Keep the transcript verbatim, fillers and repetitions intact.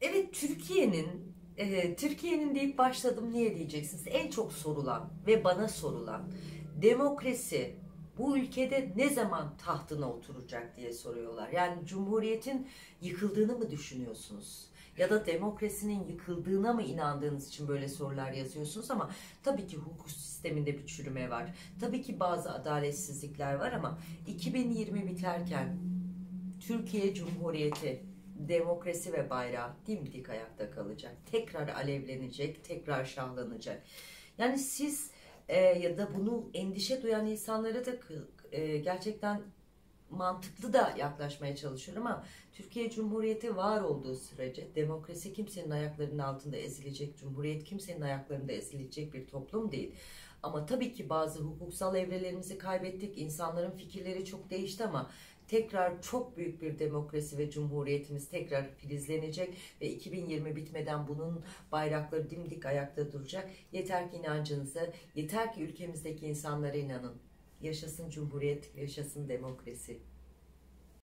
Evet, Türkiye'nin e, Türkiye'nin deyip başladım, niye diyeceksiniz? En çok sorulan ve bana sorulan, demokrasi bu ülkede ne zaman tahtına oturacak diye soruyorlar. Yani Cumhuriyet'in yıkıldığını mı düşünüyorsunuz? Ya da demokrasinin yıkıldığına mı inandığınız için böyle sorular yazıyorsunuz, ama tabii ki hukuk sisteminde bir çürüme var. Tabii ki bazı adaletsizlikler var, ama iki bin yirmi biterken Türkiye Cumhuriyeti, demokrasi ve bayrağı dimdik ayakta kalacak. Tekrar alevlenecek, tekrar şahlanacak. Yani siz e, ya da bunu endişe duyan insanlara da e, gerçekten mantıklı da yaklaşmaya çalışıyorum, ama Türkiye Cumhuriyeti var olduğu sürece demokrasi kimsenin ayaklarının altında ezilecek, Cumhuriyet kimsenin ayaklarında ezilecek bir toplum değil. Ama tabii ki bazı hukuksal evrelerimizi kaybettik, insanların fikirleri çok değişti, ama tekrar çok büyük bir demokrasi ve cumhuriyetimiz tekrar filizlenecek ve iki bin yirmi bitmeden bunun bayrakları dimdik ayakta duracak. Yeter ki inancınıza, yeter ki ülkemizdeki insanlara inanın. Yaşasın Cumhuriyet, yaşasın demokrasi.